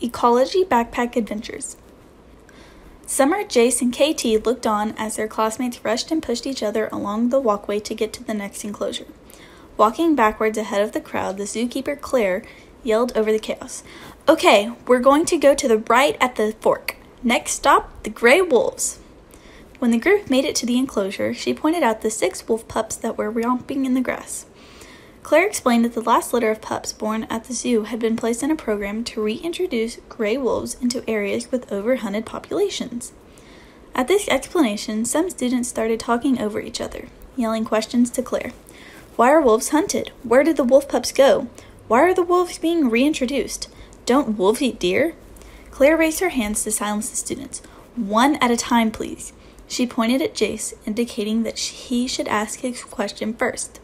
Ecology Backpack Adventures. Summer, Jace, and Katie looked on as their classmates rushed and pushed each other along the walkway to get to the next enclosure. Walking backwards ahead of the crowd, the zookeeper, Claire, yelled over the chaos. "Okay, we're going to go to the right at the fork. Next stop, the gray wolves." When the group made it to the enclosure, she pointed out the 6 wolf pups that were romping in the grass. Claire explained that the last litter of pups born at the zoo had been placed in a program to reintroduce gray wolves into areas with overhunted populations. At this explanation, some students started talking over each other, yelling questions to Claire. Why are wolves hunted? Where did the wolf pups go? Why are the wolves being reintroduced? Don't wolves eat deer? Claire raised her hands to silence the students. One at a time, please. She pointed at Jace, indicating that he should ask his question first.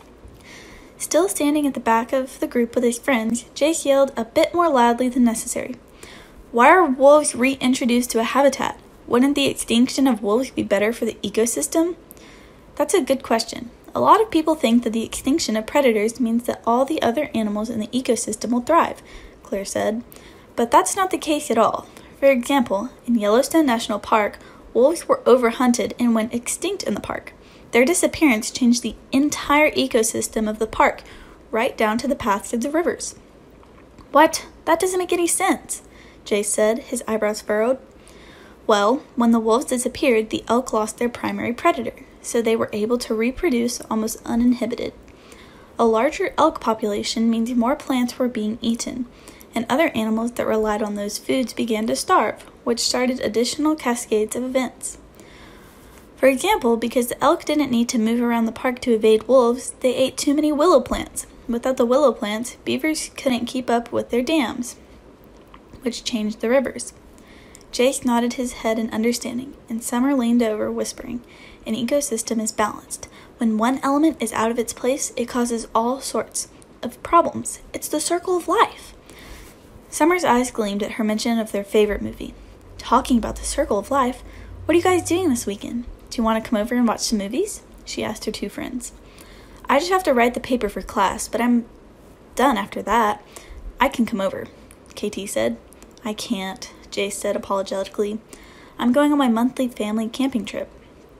Still standing at the back of the group with his friends, Jace yelled a bit more loudly than necessary. Why are wolves reintroduced to a habitat? Wouldn't the extinction of wolves be better for the ecosystem? That's a good question. A lot of people think that the extinction of predators means that all the other animals in the ecosystem will thrive, Claire said. But that's not the case at all. For example, in Yellowstone National Park, wolves were overhunted and went extinct in the park. Their disappearance changed the entire ecosystem of the park, right down to the paths of the rivers. What? That doesn't make any sense, Jace said, his eyebrows furrowed. Well, when the wolves disappeared, the elk lost their primary predator, so they were able to reproduce almost uninhibited. A larger elk population means more plants were being eaten, and other animals that relied on those foods began to starve, which started additional cascades of events. For example, because the elk didn't need to move around the park to evade wolves, they ate too many willow plants. Without the willow plants, beavers couldn't keep up with their dams, which changed the rivers. Jace nodded his head in understanding, and Summer leaned over, whispering, An ecosystem is balanced. When one element is out of its place, it causes all sorts of problems. It's the circle of life. Summer's eyes gleamed at her mention of their favorite movie. Talking about the circle of life, what are you guys doing this weekend? Do you want to come over and watch some movies? She asked her 2 friends. I just have to write the paper for class, but I'm done after that. I can come over, KT said. I can't, Jace said apologetically. I'm going on my monthly family camping trip.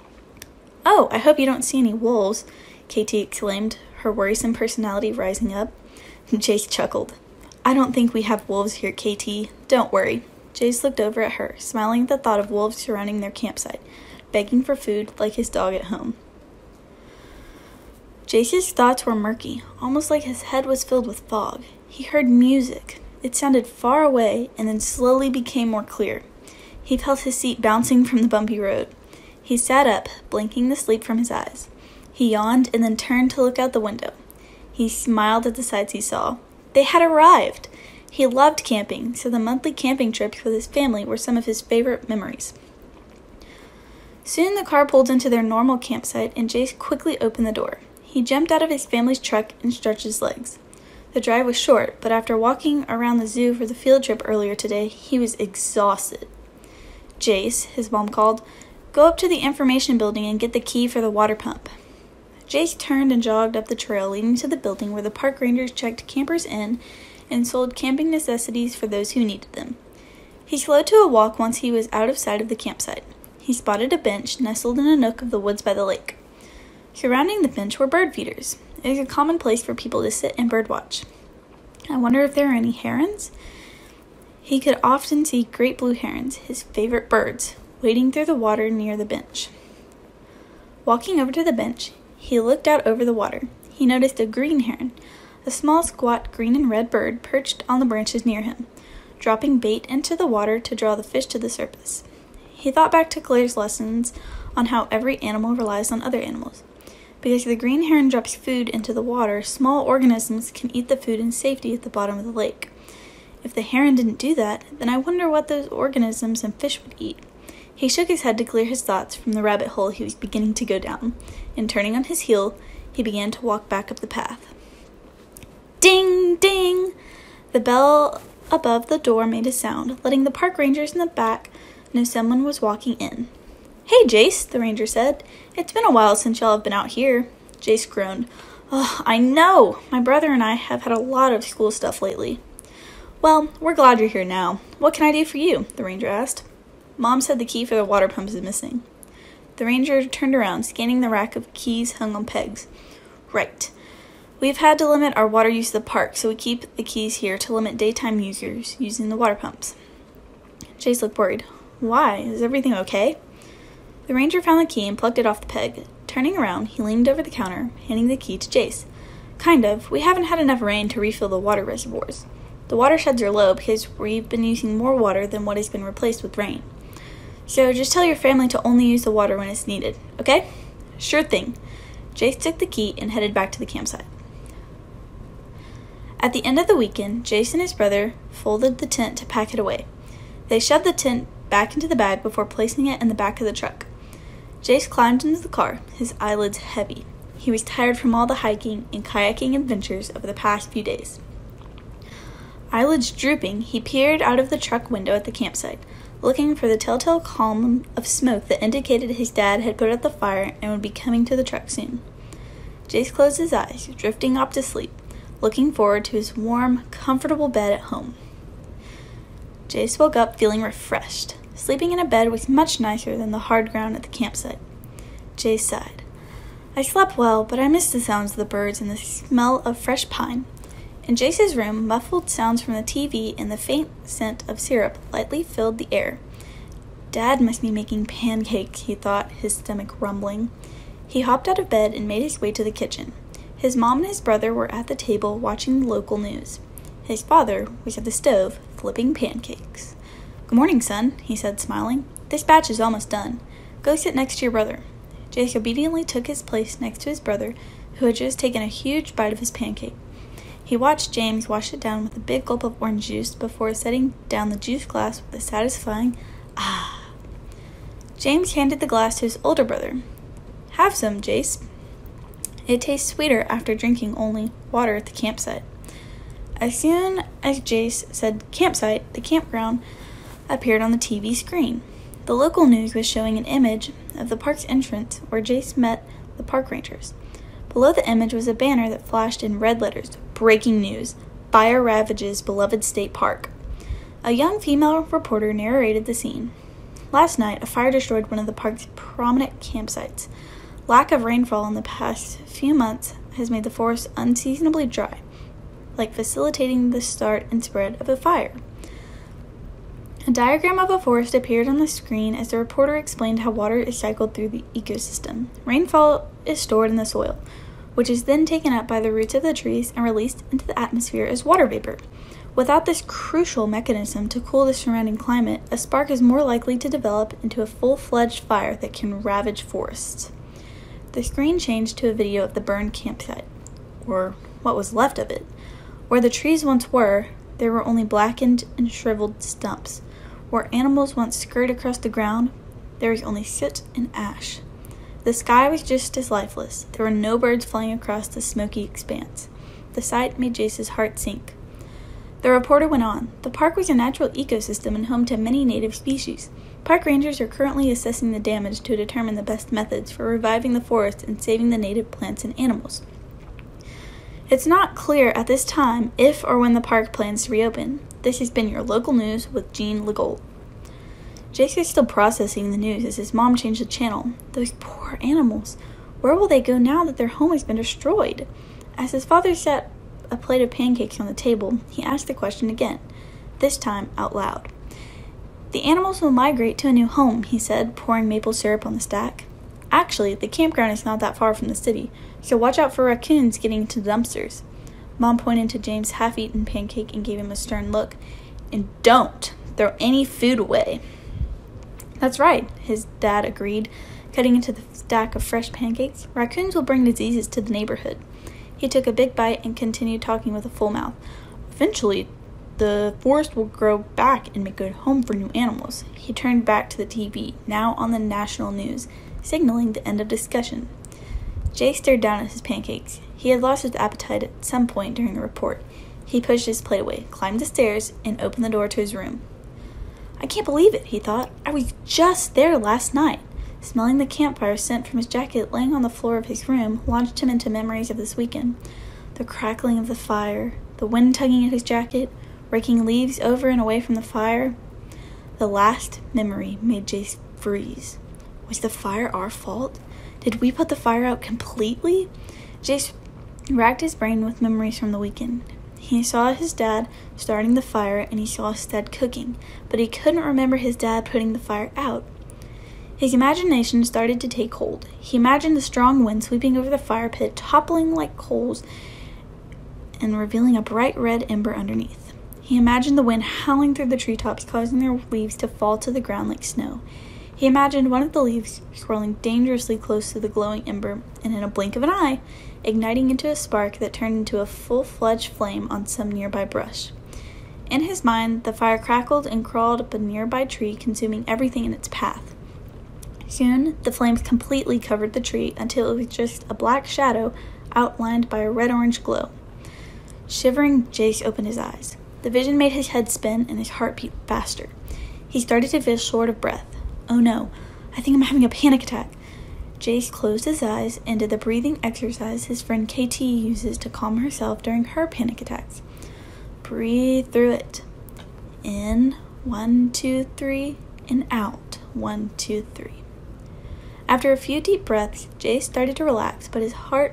Oh, I hope you don't see any wolves, KT exclaimed, her worrisome personality rising up. Jace chuckled. I don't think we have wolves here, KT. Don't worry. Jace looked over at her, smiling at the thought of wolves surrounding their campsite, begging for food like his dog at home. Jace's thoughts were murky, almost like his head was filled with fog. He heard music. It sounded far away and then slowly became more clear. He felt his seat bouncing from the bumpy road. He sat up, blinking the sleep from his eyes. He yawned and then turned to look out the window. He smiled at the sights he saw. They had arrived! He loved camping, so the monthly camping trips with his family were some of his favorite memories. Soon the car pulled into their normal campsite, and Jace quickly opened the door. He jumped out of his family's truck and stretched his legs. The drive was short, but after walking around the zoo for the field trip earlier today, he was exhausted. Jace, his mom called, go up to the information building and get the key for the water pump. Jace turned and jogged up the trail leading to the building where the park rangers checked campers in and sold camping necessities for those who needed them. He slowed to a walk once he was out of sight of the campsite. He spotted a bench nestled in a nook of the woods by the lake. Surrounding the bench were bird feeders. It was a common place for people to sit and birdwatch. I wonder if there are any herons? He could often see great blue herons, his favorite birds, wading through the water near the bench. Walking over to the bench, he looked out over the water. He noticed a green heron, a small, squat, green and red bird perched on the branches near him, dropping bait into the water to draw the fish to the surface. He thought back to Claire's lessons on how every animal relies on other animals. Because the green heron drops food into the water, small organisms can eat the food in safety at the bottom of the lake. If the heron didn't do that, then I wonder what those organisms and fish would eat. He shook his head to clear his thoughts from the rabbit hole he was beginning to go down, and turning on his heel, he began to walk back up the path. Ding! Ding! The bell above the door made a sound, letting the park rangers in the back know someone was walking in. Hey, Jace, the ranger said. It's been a while since y'all have been out here. Jace groaned. Oh, I know. My brother and I have had a lot of school stuff lately. Well, we're glad you're here now. What can I do for you? The ranger asked. Mom said the key for the water pumps is missing. The ranger turned around, scanning the rack of keys hung on pegs. Right. We've had to limit our water use at the park, so we keep the keys here to limit daytime users using the water pumps. Jace looked worried. Why? Is everything okay? The ranger found the key and plucked it off the peg. Turning around, he leaned over the counter, handing the key to Jace. Kind of. We haven't had enough rain to refill the water reservoirs. The watersheds are low because we've been using more water than what has been replaced with rain. So just tell your family to only use the water when it's needed, okay? Sure thing. Jace took the key and headed back to the campsite. At the end of the weekend, Jace and his brother folded the tent to pack it away. They shoved the tent back into the bag before placing it in the back of the truck. Jace climbed into the car, his eyelids heavy. He was tired from all the hiking and kayaking adventures over the past few days. Eyelids drooping, he peered out of the truck window at the campsite, looking for the telltale column of smoke that indicated his dad had put out the fire and would be coming to the truck soon. Jace closed his eyes, drifting off to sleep, looking forward to his warm, comfortable bed at home. Jace woke up feeling refreshed. Sleeping in a bed was much nicer than the hard ground at the campsite. Jace sighed. I slept well, but I missed the sounds of the birds and the smell of fresh pine. In Jace's room, muffled sounds from the TV and the faint scent of syrup lightly filled the air. Dad must be making pancakes, he thought, his stomach rumbling. He hopped out of bed and made his way to the kitchen. His mom and his brother were at the table watching the local news. His father was at the stove, flipping pancakes. Good morning, son, he said, smiling. This batch is almost done. Go sit next to your brother. Jace obediently took his place next to his brother, who had just taken a huge bite of his pancake. He watched James wash it down with a big gulp of orange juice before setting down the juice glass with a satisfying ah. James handed the glass to his older brother. Have some, Jace. It tastes sweeter after drinking only water at the campsite. As soon as Jace said campsite, the campground appeared on the TV screen. The local news was showing an image of the park's entrance where Jace met the park rangers. Below the image was a banner that flashed in red letters, Breaking news, fire ravages beloved state park. A young female reporter narrated the scene. Last night, a fire destroyed one of the park's prominent campsites. Lack of rainfall in the past few months has made the forest unseasonably dry, like facilitating the start and spread of a fire. A diagram of a forest appeared on the screen as the reporter explained how water is cycled through the ecosystem. Rainfall is stored in the soil, which is then taken up by the roots of the trees and released into the atmosphere as water vapor. Without this crucial mechanism to cool the surrounding climate, a spark is more likely to develop into a full-fledged fire that can ravage forests. The screen changed to a video of the burned campsite, or what was left of it. Where the trees once were, there were only blackened and shriveled stumps. Where animals once scurried across the ground, there was only soot and ash. The sky was just as lifeless. There were no birds flying across the smoky expanse. The sight made Jace's heart sink. The reporter went on. The park was a natural ecosystem and home to many native species. Park rangers are currently assessing the damage to determine the best methods for reviving the forest and saving the native plants and animals. It's not clear at this time if or when the park plans to reopen. This has been your local news with Jean Legault. Jace is still processing the news as his mom changed the channel. Those poor animals. Where will they go now that their home has been destroyed? As his father set a plate of pancakes on the table, he asked the question again, this time out loud. The animals will migrate to a new home, he said, pouring maple syrup on the stack. Actually, the campground is not that far from the city, so watch out for raccoons getting into the dumpsters. Mom pointed to James' half-eaten pancake and gave him a stern look. And don't throw any food away. That's right, his dad agreed, cutting into the stack of fresh pancakes. Raccoons will bring diseases to the neighborhood. He took a big bite and continued talking with a full mouth. Eventually, the forest will grow back and make a home for new animals. He turned back to the TV, now on the national news, signaling the end of discussion. Jay stared down at his pancakes. He had lost his appetite at some point during the report. He pushed his plate away, climbed the stairs, and opened the door to his room. I can't believe it, he thought. I was just there last night. Smelling the campfire scent from his jacket laying on the floor of his room launched him into memories of this weekend. The crackling of the fire, the wind tugging at his jacket, raking leaves over and away from the fire. The last memory made Jace freeze. Was the fire our fault? Did we put the fire out completely? Jace racked his brain with memories from the weekend. He saw his dad starting the fire and he saw his dad cooking, but he couldn't remember his dad putting the fire out. His imagination started to take hold. He imagined the strong wind sweeping over the fire pit, toppling like coals and revealing a bright red ember underneath. He imagined the wind howling through the treetops, causing their leaves to fall to the ground like snow. He imagined one of the leaves swirling dangerously close to the glowing ember, and in a blink of an eye, igniting into a spark that turned into a full-fledged flame on some nearby brush. In his mind, the fire crackled and crawled up a nearby tree, consuming everything in its path. Soon, the flames completely covered the tree until it was just a black shadow outlined by a red-orange glow. Shivering, Jace opened his eyes. The vision made his head spin and his heart beat faster. He started to feel short of breath. Oh no, I think I'm having a panic attack. Jace closed his eyes and did the breathing exercise his friend KT uses to calm herself during her panic attacks. Breathe through it. In, 1, 2, 3, and out, 1, 2, 3. After a few deep breaths, Jace started to relax, but his heart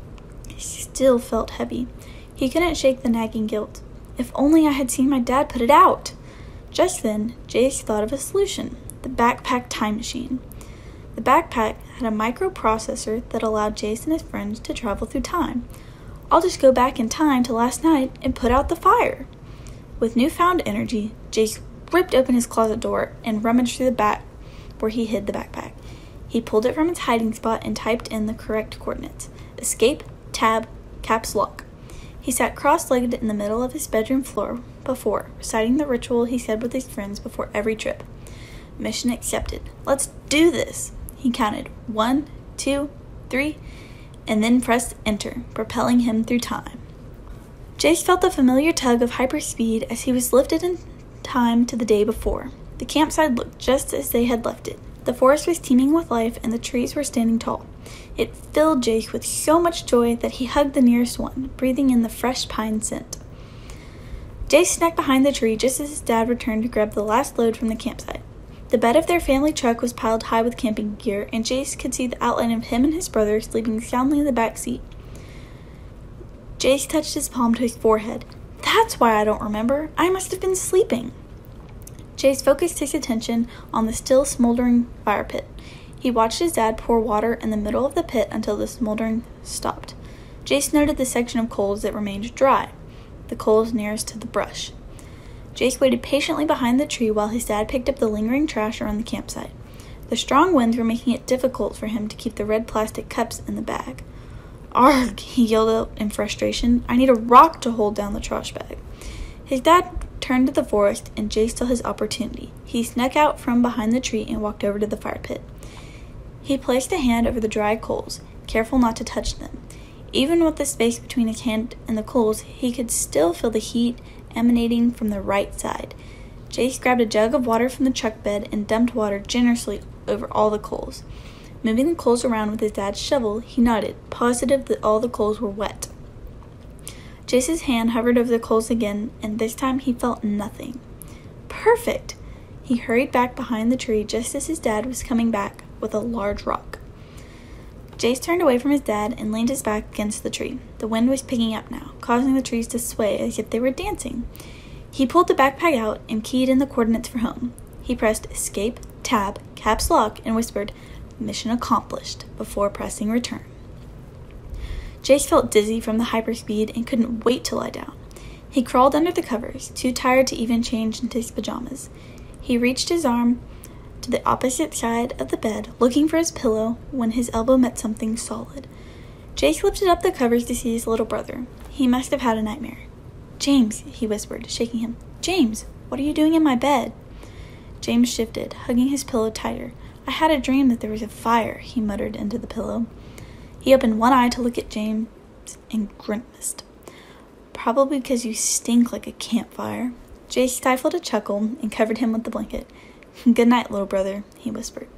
still felt heavy. He couldn't shake the nagging guilt. If only I had seen my dad put it out! Just then, Jace thought of a solution. The backpack time machine. The backpack had a microprocessor that allowed Jace and his friends to travel through time. I'll just go back in time to last night and put out the fire. With newfound energy, Jace ripped open his closet door and rummaged through the back where he hid the backpack. He pulled it from its hiding spot and typed in the correct coordinates. Escape, tab, caps lock. He sat cross-legged in the middle of his bedroom floor reciting the ritual he said with his friends before every trip. Mission accepted. Let's do this. He counted 1, 2, 3, and then pressed enter, propelling him through time. Jace felt the familiar tug of hyperspeed as he was lifted in time to the day before. The campsite looked just as they had left it. The forest was teeming with life and the trees were standing tall. It filled Jace with so much joy that he hugged the nearest one, breathing in the fresh pine scent. Jace snuck behind the tree just as his dad returned to grab the last load from the campsite. The bed of their family truck was piled high with camping gear, and Jace could see the outline of him and his brother sleeping soundly in the back seat. Jace touched his palm to his forehead. That's why I don't remember. I must have been sleeping. Jace focused his attention on the still smoldering fire pit. He watched his dad pour water in the middle of the pit until the smoldering stopped. Jace noted the section of coals that remained dry, the coals nearest to the brush. Jace waited patiently behind the tree while his dad picked up the lingering trash around the campsite. The strong winds were making it difficult for him to keep the red plastic cups in the bag. Arg! He yelled out in frustration. I need a rock to hold down the trash bag. His dad turned to the forest, and Jace saw his opportunity. He snuck out from behind the tree and walked over to the fire pit. He placed a hand over the dry coals, careful not to touch them. Even with the space between his hand and the coals, he could still feel the heat emanating from the right side. Jace grabbed a jug of water from the truck bed and dumped water generously over all the coals. Moving the coals around with his dad's shovel, he nodded, positive that all the coals were wet. Jace's hand hovered over the coals again, and this time he felt nothing. Perfect! He hurried back behind the tree just as his dad was coming back with a large rock. Jace turned away from his dad and leaned his back against the tree. The wind was picking up now, causing the trees to sway as if they were dancing. He pulled the backpack out and keyed in the coordinates for home. He pressed escape, tab, caps lock, and whispered, mission accomplished, before pressing return. Jace felt dizzy from the hyperspeed and couldn't wait to lie down. He crawled under the covers, too tired to even change into his pajamas. He reached his arm to the opposite side of the bed, looking for his pillow, when his elbow met something solid. Jace lifted up the covers to see his little brother. He must have had a nightmare. James, he whispered, shaking him. James, what are you doing in my bed? James shifted, hugging his pillow tighter. I had a dream that there was a fire, he muttered into the pillow. He opened one eye to look at James and grimaced. Probably because you stink like a campfire. Jace stifled a chuckle and covered him with the blanket. Good night, little brother, he whispered.